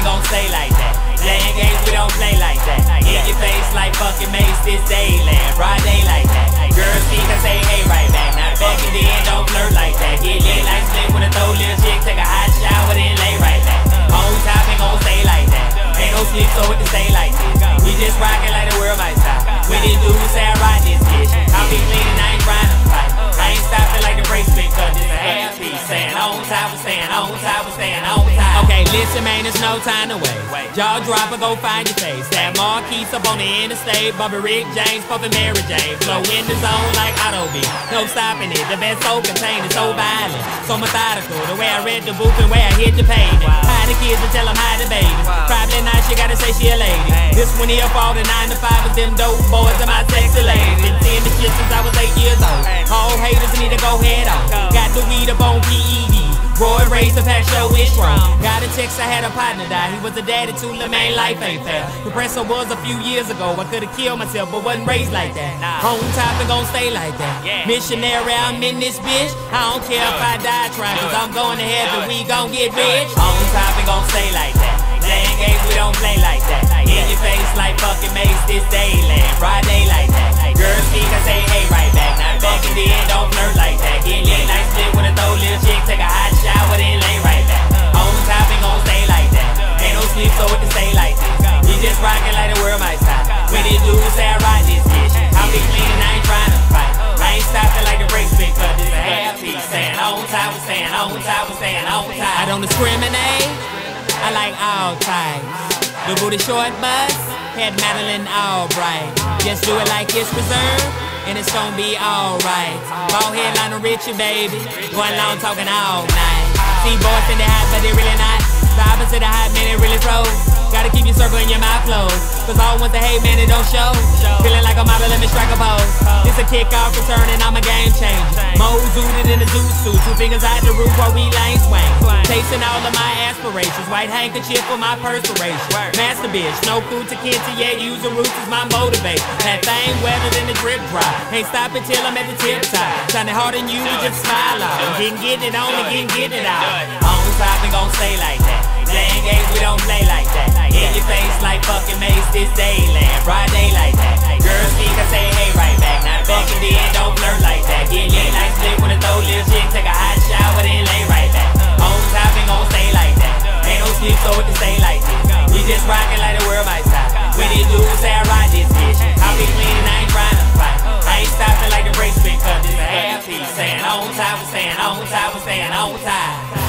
gon' stay like that. Playing games, we don't play like that. In your face like fucking Mace, this dayland, broad day like that. Girls speak, I say hey right back. Now back in the end, don't flirt like that. Get lit like split with a throw little chick, take a hot shower, then lay right back. On top ain't gon' stay like that. Ain't no sleep, so it can stay like this. We just rockin' like the world might stop. When these dudes say I ride this bitch, I'll be clean and I ain't trying to fight. I ain't stopping like the bracelet, cause it's a half piece. Staying on top, we're staying on top, we're staying on top. Okay, listen man, there's no time to wait. Jaw drop or go find your face. That Marquise up on the interstate, Bobby Rick James, puffin' Mary Jane. Flow in the zone like Auto B. No stopping it, the best so contained, so violent, so methodical. The way I read the book and where I hit the pavement. Hide the kids and tell them hi to babies. Probably not, she gotta say she a lady. This one here for all the 9 to 5 is them dope boys and my sexy ladies. Been seeing the shit since I was 8 years old. All haters need to go head on. Got the weed up on PED. Roy raised up, had show is wrong. Got a text, I had a partner die. He was a daddy to the main life ain't fair. Compressor was a few years ago. I could've killed myself, but wasn't raised like that. Home top and gon' stay like that. Missionary, I'm in this bitch. I don't care if I die trying, cause I'm going to heaven, we gon' get rich. Home top and gon' stay like that. Playing games, we don't play like that. In your face like fucking Mace, this dayland, broad day like that. Girls speak, I say hey right back. Now back in the end, don't flirt like that. Get lit like split with a throw little chick, take a hot shower, then lay right back. On top ain't gon' stay like that. Ain't no sleep, so it can stay like this. We just rockin' like the world might stop. When these dudes say I ride this bitch, I'll be clean and I ain't trying to fight. I ain't stopping like the bracelet, cause it's a half piece. Staying on top, we're staying on top, we're staying on top. I don't discriminate, I like all types. The booty short bust, head Madeline Albright. Just do it like it's reserved, and it's gon' be alright. Ball headliner Richie, baby, going long talking all night. See boys in the hot, but they really not. The opposite of hot, man, they really froze. Gotta keep your circle in your mouth closed, cause all want to hate, man, it don't show. Feeling like a model, let me strike a pose. This a kick-off return and I'm a game changer. Mo zooted in a zoo suit, 2 fingers out the roof while we lane swing. Chasing all of my aspirations, white handkerchief for my perspiration. Master bitch, no food to kids yet, use the roots is my motivation. That thing wetter than the drip drop, ain't stopping till I'm at the tip top. Trying to harden you, we just smile out. Getting it on and getting it out. On top and gon' stay like that. Playing games, we don't play like that. In your face like fucking Mace, this dayland, broad day like that. Girls speak, I say hey right back. Now back in the end, don't flirt like that. Get lit like split with a throw little chick, take a hot shower, then lay right back. On top ain't gon' stay like that. Ain't no sleep, so it can stay like this. We just rockin' like the world might stop. When these dudes say I ride this bitch, I'll be clean and I ain't trying to fight. I ain't stopping like the bracelet, cause it's a half piece. Staying on top, we're staying on top, we're staying on top.